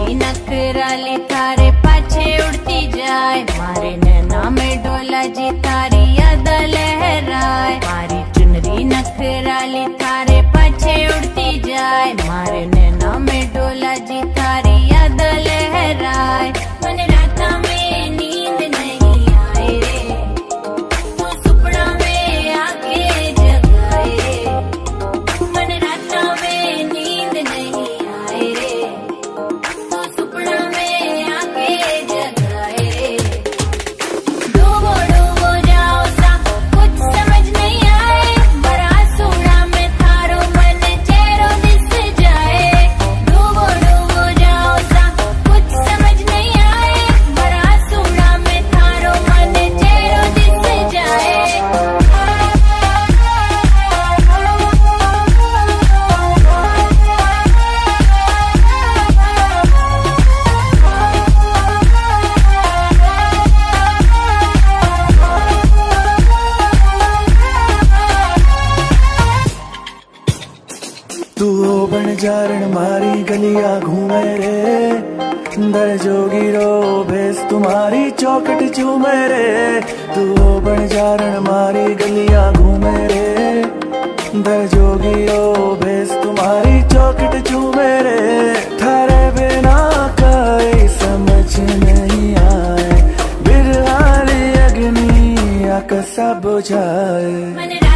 चुनरी नखराली थारे पाछे उड़ती जाए, मारे नैना में डोला जी तारी याद लहराए। मारी चुनरी नखराली थारे पाछे उड़ती जाए, मारे नैना में डोला जी तारी याद लहराए। मन राता में नींद नहीं आए रे, तो सुपना में आके जगाए रे। मन राता में नींद नहीं आए रे, तो सुपना में आके जगाए रे। डूबो डूबो जाओ सा कुछ समझ नहीं आए, बड़ा सूड़ा में थारो मन चेहरो दिस जाए। डूबो डूबो जाओ सा कुछ समझ नहीं आए, बड़ा सूड़ा में थारो मन चेहरो दिस जाए। तू बन जारण मारी गलिया घूमे रे, दर जोगी रो भेस तुम्हारी चौकट चूमे रे। तू बन जारण मारी गलिया घूमे रे, दर जोगी रो भेस तुम्हारी चौकट चूमे रे। थारे बिना कोई समझ नहीं आए, बिरहाली अग्नि आका सब बुझाए।